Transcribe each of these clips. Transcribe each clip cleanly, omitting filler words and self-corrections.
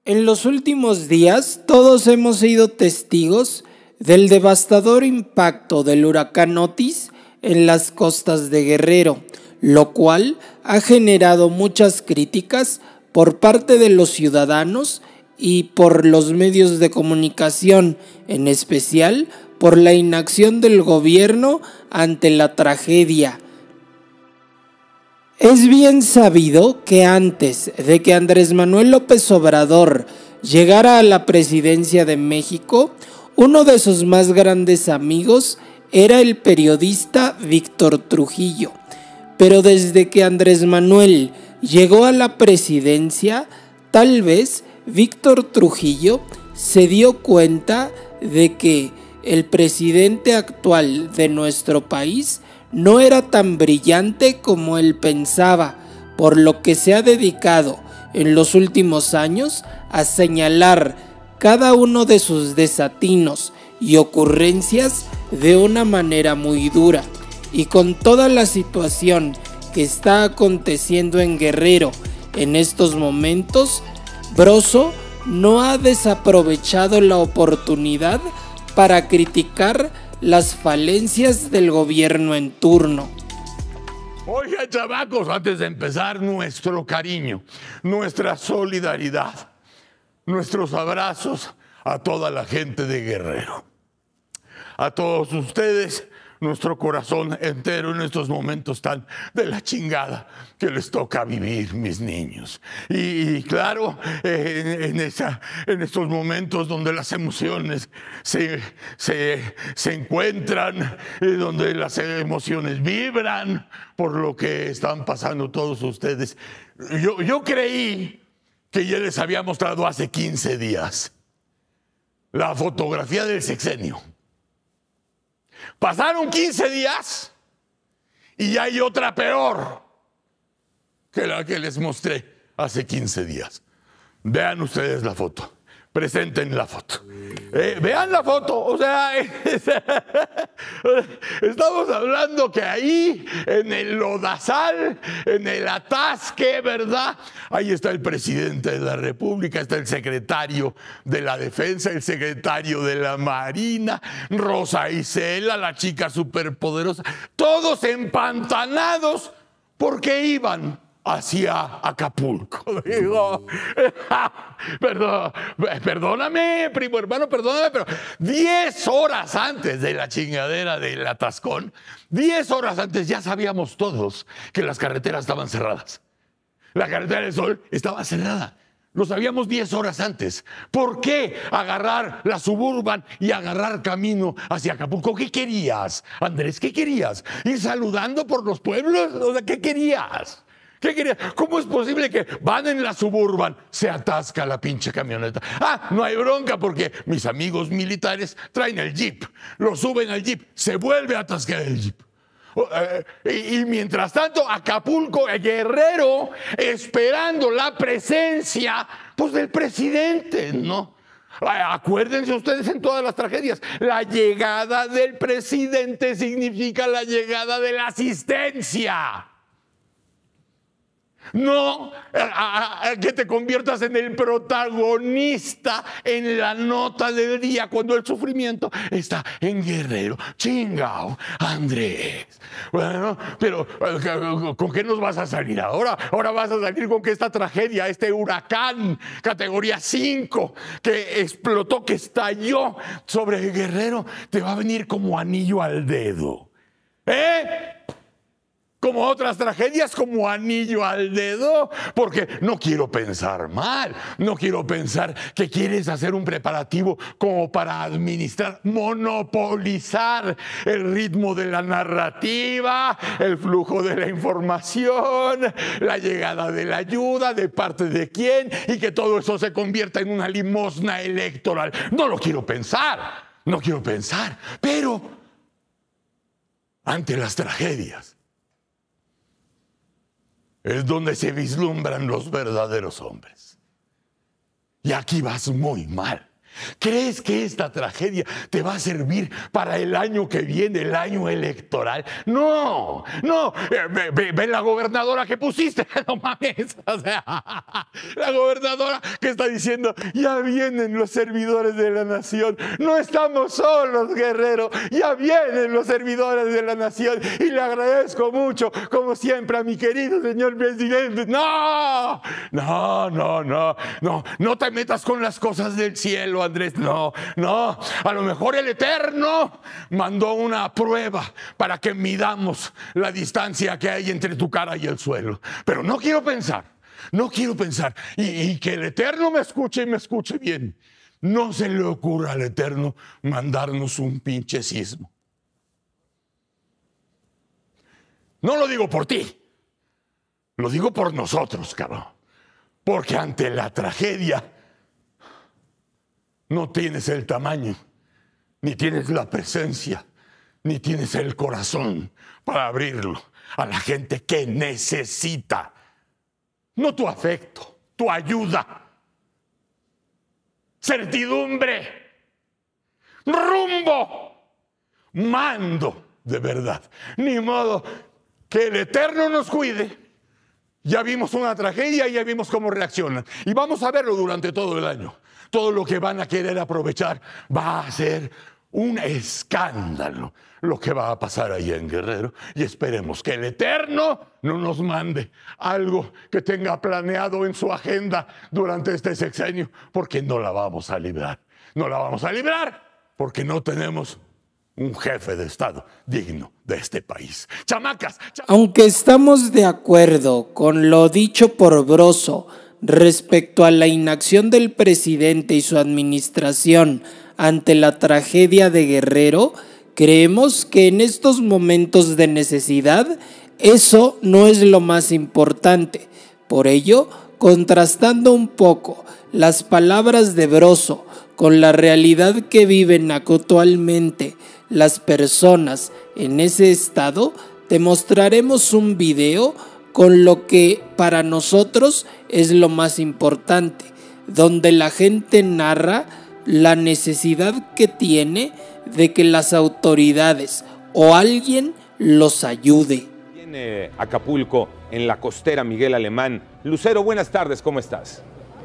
En los últimos días, todos hemos sido testigos del devastador impacto del huracán Otis en las costas de Guerrero, lo cual ha generado muchas críticas por parte de los ciudadanos y por los medios de comunicación, en especial por la inacción del gobierno ante la tragedia. Es bien sabido que antes de que Andrés Manuel López Obrador llegara a la presidencia de México, uno de sus más grandes amigos era el periodista Víctor Trujillo. Pero desde que Andrés Manuel llegó a la presidencia, tal vez Víctor Trujillo se dio cuenta de que el presidente actual de nuestro país no era tan brillante como él pensaba, por lo que se ha dedicado en los últimos años a señalar cada uno de sus desatinos y ocurrencias de una manera muy dura. Y con toda la situación que está aconteciendo en Guerrero en estos momentos, Broso no ha desaprovechado la oportunidad para criticar las falencias del gobierno en turno. Oigan, chavacos, antes de empezar, nuestro cariño, nuestra solidaridad, nuestros abrazos a toda la gente de Guerrero. A todos ustedes, nuestro corazón entero en estos momentos tan de la chingada que les toca vivir, mis niños. Y claro, en estos momentos donde las emociones se encuentran, donde las emociones vibran por lo que están pasando todos ustedes. Yo creí que ya les había mostrado hace 15 días la fotografía del sexenio. Pasaron 15 días y hay otra peor que la que les mostré hace 15 días. Vean ustedes la foto. Presenten la foto. Vean la foto. O sea, estamos hablando que ahí, en el lodazal, en el atasque, ¿verdad? Ahí está el presidente de la República, está el secretario de la Defensa, el secretario de la Marina, Rosa Isela, la chica superpoderosa, todos empantanados porque iban hacia Acapulco. Digo, perdóname, primo hermano, perdóname, pero 10 horas antes de la chingadera del atascón, 10 horas antes ya sabíamos todos que las carreteras estaban cerradas. La carretera del Sol estaba cerrada. Lo sabíamos 10 horas antes. ¿Por qué agarrar la Suburban y agarrar camino hacia Acapulco? ¿Qué querías, Andrés? ¿Qué querías? ¿Ir saludando por los pueblos? O sea, ¿qué querías? ¿Qué querías? ¿Cómo es posible que van en la Suburban, se atasca la pinche camioneta? Ah, no hay bronca porque mis amigos militares traen el jeep, lo suben al jeep, se vuelve a atascar el jeep. Y mientras tanto, Acapulco, Guerrero, esperando la presencia, pues, del presidente, ¿no? Acuérdense ustedes en todas las tragedias, la llegada del presidente significa la llegada de la asistencia. No que te conviertas en el protagonista en la nota del día cuando el sufrimiento está en Guerrero. Chingao, Andrés. Bueno, pero ¿con qué nos vas a salir ahora? Ahora vas a salir con que esta tragedia, este huracán categoría 5 que explotó, que estalló sobre Guerrero, te va a venir como anillo al dedo. Como otras tragedias, como anillo al dedo, porque no quiero pensar mal, no quiero pensar que quieres hacer un preparativo como para administrar, monopolizar el ritmo de la narrativa, el flujo de la información, la llegada de la ayuda, de parte de quién, y que todo eso se convierta en una limosna electoral. No lo quiero pensar, no quiero pensar, pero ante las tragedias es donde se vislumbran los verdaderos hombres. Y aquí vas muy mal. ¿Crees que esta tragedia te va a servir para el año que viene, el año electoral? No, no. Ve la gobernadora que pusiste, no mames. O sea, la gobernadora que está diciendo, ya vienen los servidores de la nación. No estamos solos, Guerrero. Ya vienen los servidores de la nación. Y le agradezco mucho, como siempre, a mi querido señor presidente. No, no, no, no, no. No te metas con las cosas del cielo, Andrés. No, no, a lo mejor el Eterno mandó una prueba para que midamos la distancia que hay entre tu cara y el suelo. Pero no quiero pensar, y que el Eterno me escuche y me escuche bien. No se le ocurra al Eterno mandarnos un pinche sismo. No lo digo por ti, lo digo por nosotros, cabrón. Porque ante la tragedia no tienes el tamaño, ni tienes la presencia, ni tienes el corazón para abrirlo a la gente que necesita. No tu afecto, tu ayuda, certidumbre, rumbo, mando de verdad. Ni modo que el Eterno nos cuide. Ya vimos una tragedia y ya vimos cómo reaccionan. Y vamos a verlo durante todo el año. Todo lo que van a querer aprovechar va a ser un escándalo lo que va a pasar ahí en Guerrero. Y esperemos que el Eterno no nos mande algo que tenga planeado en su agenda durante este sexenio, porque no la vamos a librar. No la vamos a librar porque no tenemos un jefe de Estado digno de este país. Chamacas. Aunque estamos de acuerdo con lo dicho por Broso respecto a la inacción del presidente y su administración ante la tragedia de Guerrero, creemos que en estos momentos de necesidad eso no es lo más importante. Por ello, contrastando un poco las palabras de Broso con la realidad que viven actualmente las personas en ese estado, te mostraremos un video con lo que para nosotros es lo más importante, donde la gente narra la necesidad que tiene de que las autoridades o alguien los ayude. Viene Acapulco, en la costera Miguel Alemán. Lucero, buenas tardes, ¿cómo estás?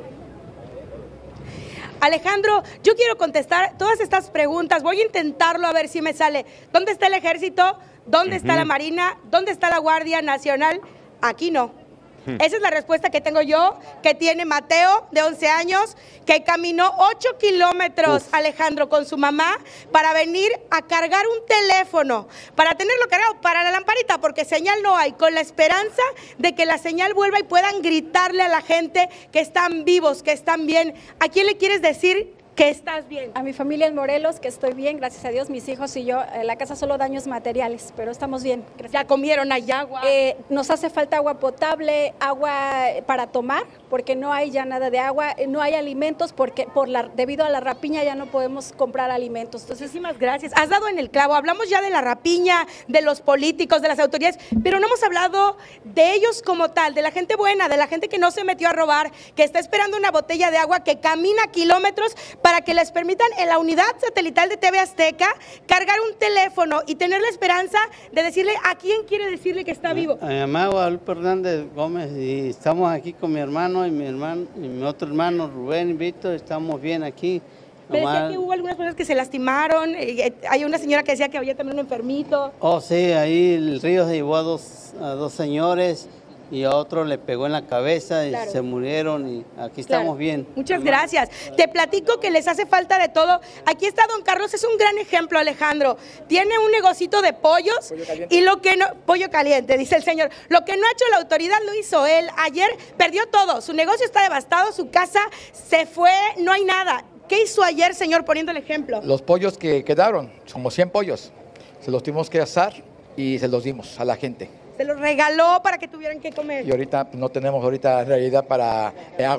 Alejandro, yo quiero contestar todas estas preguntas. Voy a intentarlo a ver si me sale. ¿Dónde está el ejército? ¿Dónde está la Marina? ¿Dónde está la Guardia Nacional? Aquí no. Esa es la respuesta que tengo yo, que tiene Mateo, de 11 años, que caminó 8 kilómetros, Alejandro, con su mamá, para venir a cargar un teléfono, para tenerlo cargado, para la lamparita, porque señal no hay, con la esperanza de que la señal vuelva y puedan gritarle a la gente que están vivos, que están bien. ¿A quién le quieres decir que estás bien? A mi familia en Morelos, que estoy bien, gracias a Dios, mis hijos y yo. En la casa solo daños materiales, pero estamos bien. ¿Ya comieron? ¿Hay agua? Nos hace falta agua potable, agua para tomar, porque no hay ya nada de agua, no hay alimentos, porque debido a la rapiña ya no podemos comprar alimentos. Entonces, muchísimas gracias. Has dado en el clavo. Hablamos ya de la rapiña, de los políticos, de las autoridades, pero no hemos hablado de ellos como tal, de la gente buena, de la gente que no se metió a robar, que está esperando una botella de agua, que camina kilómetros para que les permitan en la unidad satelital de TV Azteca cargar un teléfono y tener la esperanza de decirle a quién quiere decirle que está vivo. A mi mamá Guadalupe Hernández Gómez, y estamos aquí con mi hermano y mi otro hermano Rubén y Víctor, estamos bien aquí. Me decía que hubo algunas personas que se lastimaron, hay una señora que decía que había también un enfermito. Oh sí, ahí el río se llevó a dos señores y a otro le pegó en la cabeza y se murieron, y aquí estamos bien. Muchas gracias. Te platico que les hace falta de todo. Aquí está don Carlos, es un gran ejemplo, Alejandro. Tiene un negocito de pollos y lo que no, pollo caliente, dice el señor. Lo que no ha hecho la autoridad lo hizo él. Ayer perdió todo, su negocio está devastado, su casa se fue, no hay nada. ¿Qué hizo ayer, señor, poniendo el ejemplo? Los pollos que quedaron, como 100 pollos, se los tuvimos que asar y se los dimos a la gente. Se los regaló para que tuvieran que comer. Y ahorita no tenemos en realidad para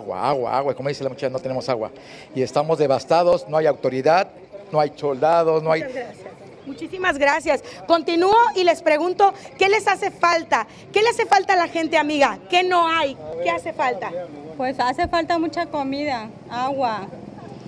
agua. Como dice la muchacha, no tenemos agua. Y estamos devastados, no hay autoridad, no hay soldados, no hay... Muchas gracias. Muchísimas gracias. Continúo y les pregunto, ¿qué les hace falta? ¿Qué le hace falta a la gente, amiga? ¿Qué no hay? ¿Qué hace falta? Pues hace falta mucha comida, agua.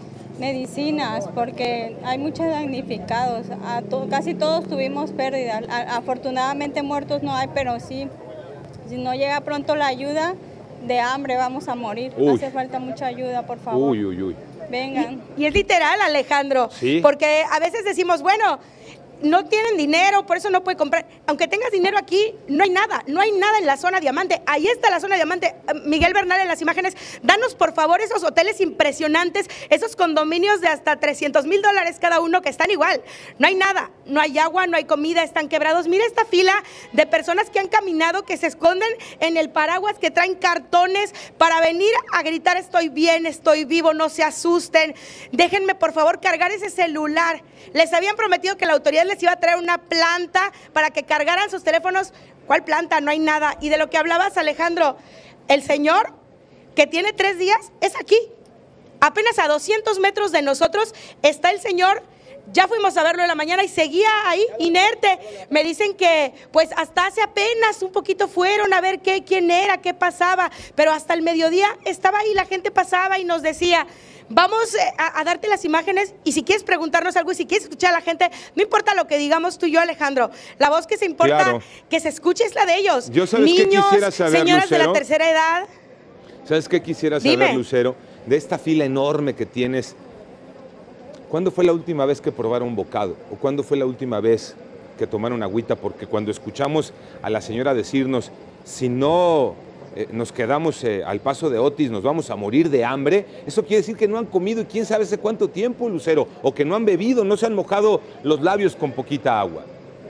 medicinas, porque hay muchos damnificados. Casi todos tuvimos pérdidas. Afortunadamente muertos no hay, pero sí, si no llega pronto la ayuda, de hambre vamos a morir. Hace falta mucha ayuda, por favor. Vengan. Y es literal, Alejandro, ¿Sí? Porque a veces decimos, bueno, no tienen dinero, por eso no puede comprar. Aunque tengas dinero aquí, no hay nada en la zona Diamante. Ahí está la zona Diamante. Miguel Bernal, en las imágenes, danos por favor esos hoteles impresionantes, esos condominios de hasta $300,000 cada uno que están igual. No hay nada, no hay agua, no hay comida, están quebrados. Mira esta fila de personas que han caminado, que se esconden en el paraguas, que traen cartones para venir a gritar estoy bien, estoy vivo, no se asusten. Déjenme por favor cargar ese celular. Les habían prometido que la autoridad les iba a traer una planta para que cargaran sus teléfonos. ¿Cuál planta? No hay nada. Y de lo que hablabas, Alejandro, el señor que tiene 3 días es aquí. Apenas a 200 metros de nosotros está el señor. Ya fuimos a verlo en la mañana y seguía ahí inerte. Me dicen que pues hasta hace apenas un poquito fueron a ver quién era, qué pasaba, pero hasta el mediodía estaba ahí, la gente pasaba y nos decía, vamos a darte las imágenes y si quieres preguntarnos algo y si quieres escuchar a la gente, no importa lo que digamos tú y yo, Alejandro, la voz que se importa que se escuche es la de ellos. Yo sabes niños, qué quisiera saber, señoras Lucero, de la tercera edad. ¿Sabes qué quisiera saber, Dime. Lucero? De esta fila enorme que tienes, ¿cuándo fue la última vez que probaron un bocado? ¿O cuándo fue la última vez que tomaron agüita? Porque cuando escuchamos a la señora decirnos, si no nos quedamos al paso de Otis, nos vamos a morir de hambre, eso quiere decir que no han comido y quién sabe hace cuánto tiempo, Lucero, o que no han bebido, no se han mojado los labios con poquita agua.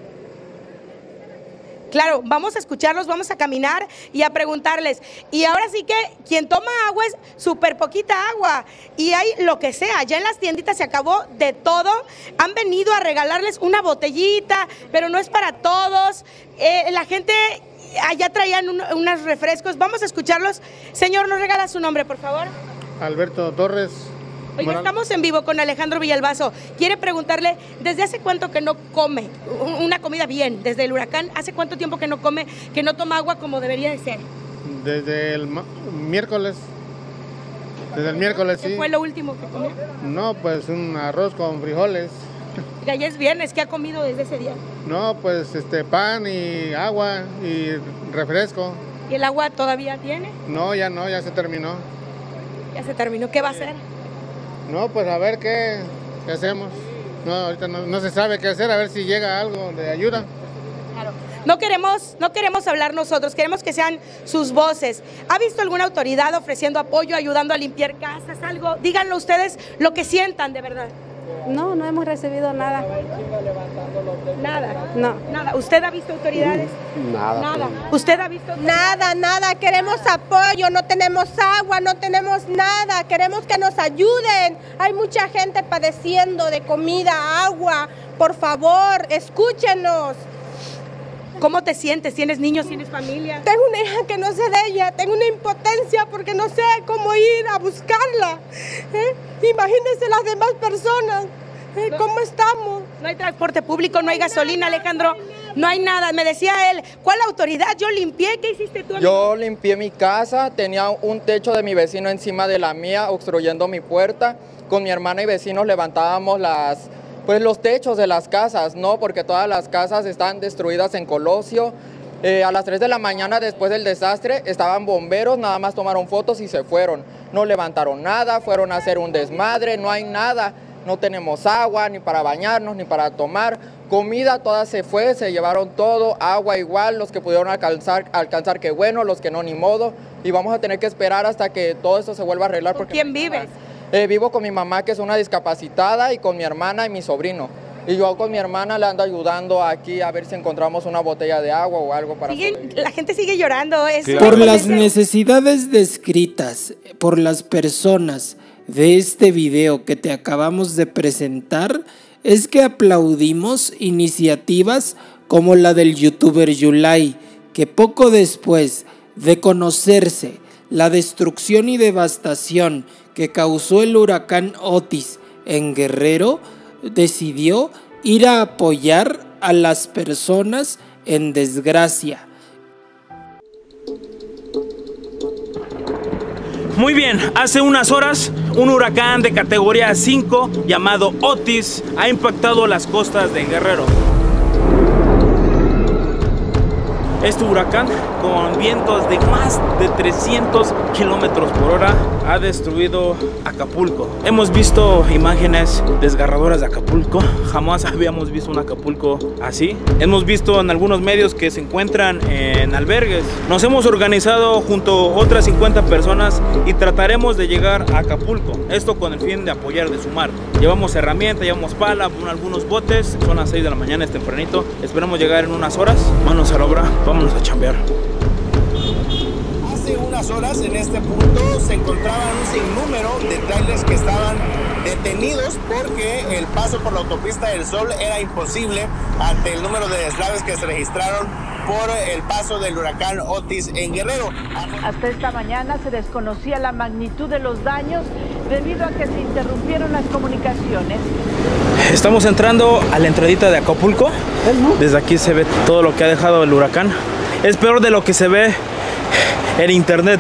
Claro, vamos a escucharlos, vamos a caminar y a preguntarles. Y ahora sí que quien toma agua es súper poquita agua. Y hay lo que sea, ya en las tienditas se acabó de todo. Han venido a regalarles una botellita, pero no es para todos. La gente allá traían unos refrescos. Vamos a escucharlos. Señor, ¿nos regala su nombre, por favor? Alberto Torres. Oye, estamos en vivo con Alejandro Villalbazo. Quiere preguntarle, ¿desde hace cuánto que no come una comida bien? Desde el huracán, ¿hace cuánto tiempo que no come, que no toma agua como debería de ser? Desde el miércoles. Desde el miércoles, sí. ¿Qué fue lo último que comió? No, pues un arroz con frijoles. Ya es viernes, ¿qué ha comido desde ese día? No, pues pan y agua y refresco. ¿Y el agua todavía tiene? No, ya se terminó. Ya se terminó, ¿qué va a hacer? No, pues a ver qué hacemos. No, ahorita no se sabe qué hacer, a ver si llega algo de ayuda. Claro. No queremos hablar nosotros, queremos que sean sus voces. ¿Ha visto alguna autoridad ofreciendo apoyo, ayudando a limpiar casas, algo? Díganlo ustedes lo que sientan de verdad. No hemos recibido nada. Nada. No. Nada. ¿Usted ha visto autoridades? Nada. ¿Usted ha visto? Nada. Queremos apoyo, no tenemos agua, no tenemos nada. Queremos que nos ayuden. Hay mucha gente padeciendo de comida, agua. Por favor, escúchenos. ¿Cómo te sientes? ¿Tienes niños? ¿Tienes familia? Tengo una hija que no sé de ella, tengo una impotencia porque no sé cómo ir a buscarla. Imagínense las demás personas, ¿cómo estamos? No hay transporte público, no hay gasolina, Alejandro, no hay nada. Me decía él, ¿cuál autoridad? Yo limpié, ¿qué hiciste tú? Yo limpié mi casa, tenía un techo de mi vecino encima de la mía, obstruyendo mi puerta. Con mi hermana y vecinos levantábamos los techos de las casas, ¿no? Porque todas las casas están destruidas en Colosio. A las 3 de la mañana después del desastre estaban bomberos, nada más tomaron fotos y se fueron. No levantaron nada, fueron a hacer un desmadre, no hay nada. No tenemos agua, ni para bañarnos, ni para tomar. Comida toda se fue, se llevaron todo, agua igual, los que pudieron alcanzar qué bueno, los que no, ni modo. Y vamos a tener que esperar hasta que todo esto se vuelva a arreglar. ¿Con quién vives? Vivo con mi mamá, que es una discapacitada, y con mi hermana y mi sobrino. Y yo con mi hermana le ando ayudando aquí a ver si encontramos una botella de agua o algo para sobrevivir. La gente sigue llorando. Por las necesidades descritas por las personas de este video que te acabamos de presentar, es que aplaudimos iniciativas como la del youtuber Yulai, que poco después de conocerse la destrucción y devastación que causó el huracán Otis en Guerrero, decidió ir a apoyar a las personas en desgracia. Muy bien, hace unas horas un huracán de categoría 5 llamado Otis ha impactado las costas de Guerrero. Este huracán, con vientos de más de 300 kilómetros por hora, ha destruido Acapulco. Hemos visto imágenes desgarradoras de Acapulco. Jamás habíamos visto un Acapulco así. Hemos visto en algunos medios que se encuentran en albergues. Nos hemos organizado junto a otras 50 personas y trataremos de llegar a Acapulco. Esto con el fin de apoyar, de sumar. Llevamos herramientas, llevamos pala, algunos botes. Son las 6 de la mañana, es tempranito. Esperamos llegar en unas horas. Manos a la obra. Vámonos a chambear. Hace unas horas en este punto se encontraban un sinnúmero de trailers que estaban detenidos porque el paso por la autopista del Sol era imposible ante el número de deslaves que se registraron por el paso del huracán Otis en Guerrero. Hasta esta mañana se desconocía la magnitud de los daños debido a que se interrumpieron las comunicaciones. Estamos entrando a la entradita de Acapulco. Desde aquí se ve todo lo que ha dejado el huracán. Es peor de lo que se ve en internet.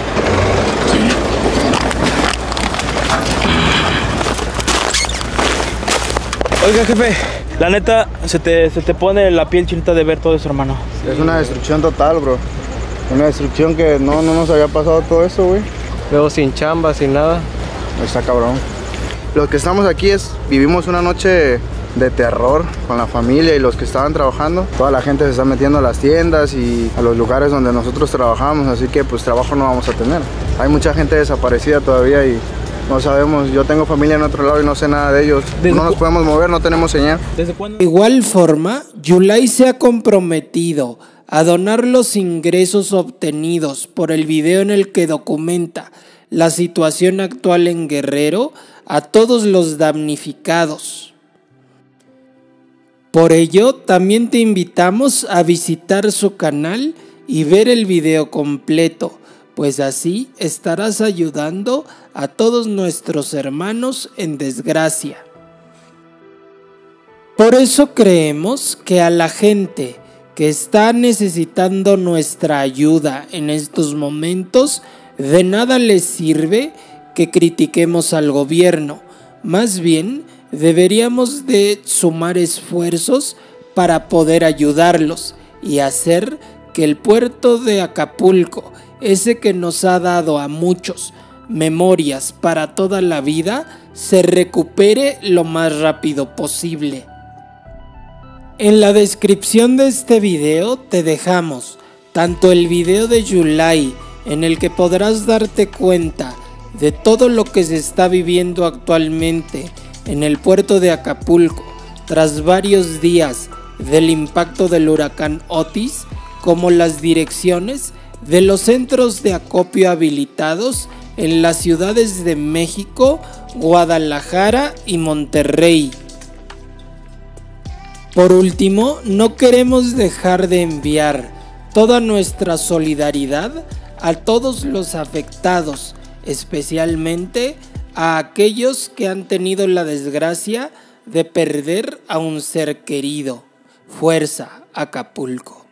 Oiga, jefe, la neta, se te pone la piel chinita de ver todo eso, hermano. Es una destrucción total, bro. Una destrucción que no nos había pasado todo eso, güey. Luego sin chamba, sin nada. Está cabrón. Los que estamos aquí vivimos una noche de terror con la familia y los que estaban trabajando. Toda la gente se está metiendo a las tiendas y a los lugares donde nosotros trabajamos, así que pues trabajo no vamos a tener. Hay mucha gente desaparecida todavía y no sabemos. Yo tengo familia en otro lado y no sé nada de ellos. No nos podemos mover, no tenemos señal. De igual forma, Yulai se ha comprometido a donar los ingresos obtenidos por el video en el que documenta la situación actual en Guerrero a todos los damnificados. Por ello, también te invitamos a visitar su canal y ver el video completo, pues así estarás ayudando a todos nuestros hermanos en desgracia. Por eso creemos que a la gente que está necesitando nuestra ayuda en estos momentos, de nada les sirve que critiquemos al gobierno. Más bien, deberíamos de sumar esfuerzos para poder ayudarlos y hacer que el puerto de Acapulco, ese que nos ha dado a muchos memorias para toda la vida, se recupere lo más rápido posible. En la descripción de este video te dejamos tanto el video de Yulai, en el que podrás darte cuenta de todo lo que se está viviendo actualmente en el puerto de Acapulco tras varios días del impacto del huracán Otis, como las direcciones de los centros de acopio habilitados en las ciudades de México, Guadalajara y Monterrey. Por último, no queremos dejar de enviar toda nuestra solidaridad a todos los afectados, especialmente a aquellos que han tenido la desgracia de perder a un ser querido. Fuerza, Acapulco.